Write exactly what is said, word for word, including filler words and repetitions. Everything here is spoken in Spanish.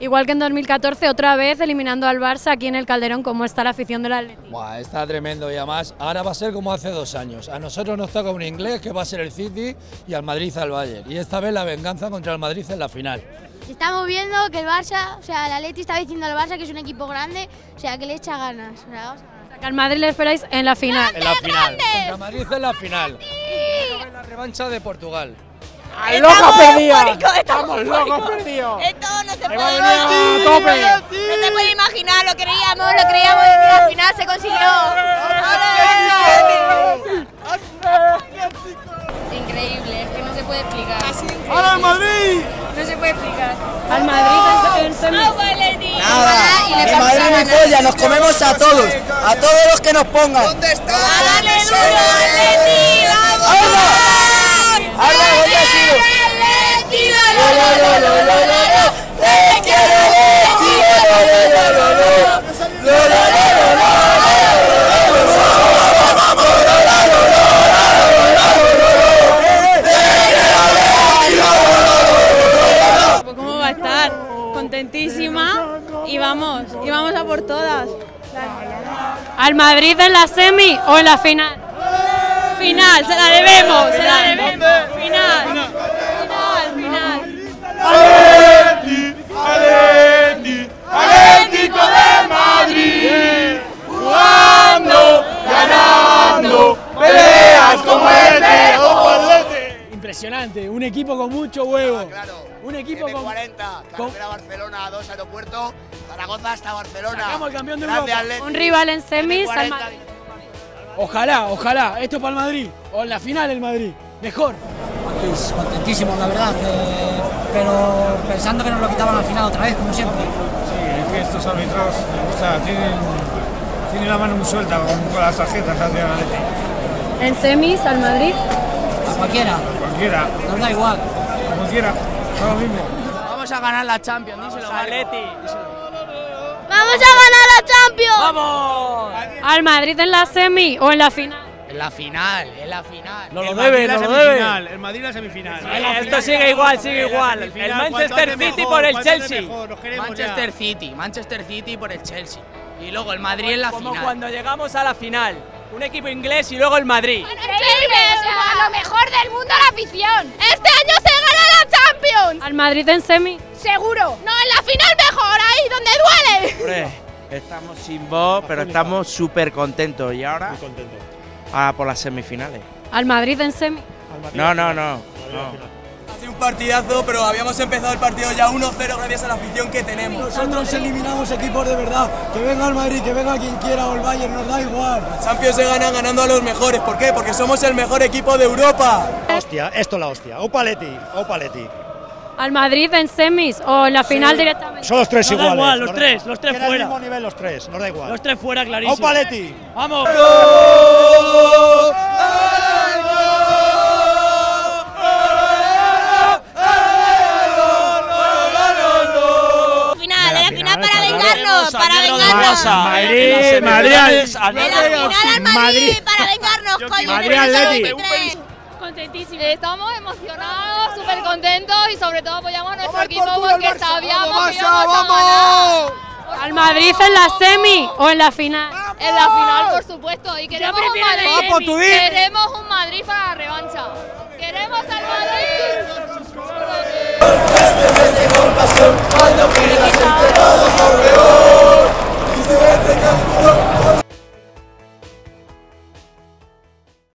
Igual que en dos mil catorce, otra vez eliminando al Barça aquí en el Calderón. ¿Cómo está la afición del Atleti? Buah, está tremendo y además ahora va a ser como hace dos años. A nosotros nos toca un inglés que va a ser el City y al Madrid al Bayern. Y esta vez la venganza contra el Madrid en la final. Estamos viendo que el Barça, o sea, el Atleti está diciendo al Barça que es un equipo grande, o sea, que le echa ganas. O sea, vamos a ganar. Que al Madrid le esperáis en la final. En la final. Contra Madrid en la final. En la revancha de Portugal. ¡Locos perdidos! ¡Estamos locos perdidos! Esto no se puede, ¡A tope! no se puede imaginar, lo creíamos, lo creíamos y al final se consiguió. Increíble, es que no se puede explicar. ¡Ahora el Madrid! No se puede explicar. Al Madrid en semi. Nada, que Madrid ni polla, nos comemos a todos, a todos los que nos pongan. ¿Dónde está? ¡Dale duro, Atleti! ¡Vamos! ¡Ahora hoy ha sido! ¡Atleti! ¡Lo, lo, lo, lo, lo, lo, lo! ¡Te quiero, Atleti! ¡Lo, lo, lo, lo, lo! ¡Lo, lo, lo, lo, Pues cómo va a estar, contentísima y vamos, y vamos a por todas. ¿Al Madrid en la semi o en la final? Final, se la debemos, se la debemos. Final, final, final. ¡Atleti! ¡Atleti! ¡Atlético de Madrid! ¡Jugando! ¡Ganando! ¡Peleas como este! ¡Ojo, Atleti! Impresionante, un equipo con mucho huevo. Ah, claro. Un equipo M con... cuarenta, carretera Barcelona, dos aeropuertos, Zaragoza hasta Barcelona. Sacamos al campeón de Grande Europa. Atleti. Un rival en semis al M cuarenta. Madrid. Ojalá, ojalá, esto para el Madrid, o en la final el Madrid, mejor. Pues contentísimos, la verdad, eh, pero pensando que nos lo quitaban al final otra vez, como siempre. Sí, es que estos árbitros, me gusta, tienen, tienen la mano muy suelta con, con las tarjetas hacia el Atleti. En semis al Madrid. A cualquiera, Cualquiera, nos da igual. a cualquiera, da lo mismo. Vamos a ganar la Champions, díselo, Atleti. ¡Vamos a ganar la Champions! ¡Vamos! ¿Al Madrid en la semi o en la final? En la final, en la final. Nos lo debe, nos lo debe. El Madrid la semifinal. Esto sigue igual, sigue igual. El Manchester City por el Chelsea. Manchester City, Manchester City por el Chelsea. Y luego el Madrid en la Como final. cuando llegamos a la final. Un equipo inglés y luego el Madrid. ¡Increíble! O sea, lo mejor del mundo la afición. ¡Este año se gana la Champions! ¿Al Madrid en semi? ¡Seguro! ¡No, en la final mejor! ¡Ahí, donde duele! Hombre, estamos sin voz, pero estamos súper contentos. Y ahora, ah, por las semifinales. ¿Al Madrid en semi? No, no, no. no. Ha sido un partidazo, pero habíamos empezado el partido ya uno cero gracias a la afición que tenemos. Nosotros eliminamos equipos de verdad, que venga el Madrid, que venga quien quiera o el Bayern, nos da igual. Champions se ganan ganando a los mejores, ¿por qué? Porque somos el mejor equipo de Europa. Hostia, esto es la hostia. Opa Atleti, Opa Atleti. ¿Al Madrid en semis o en la final directamente? Son los tres Nos da iguales. igual, los nos da tres, igual. los tres Tienen fuera. el mismo nivel los tres, nos da igual. Los tres fuera, clarísimo. Opa Atleti. ¡Vamos! Final, de la final para vengarnos, para vengarnos. Madrid, Madrid, De la final al Madrid para vengarnos, coño. Madrid, Atleti. Contentísimo. Estamos emocionados, súper contentos y sobre todo apoyamos a nuestro equipo porque sabíamos que íbamos a ¡Vamos! ganar. ¿Al Madrid en la semi o en la final? En la final, por supuesto, y queremos un prefiero la Madrid. semi. tú dime. Queremos un Madrid para la revancha. Queremos al Madrid.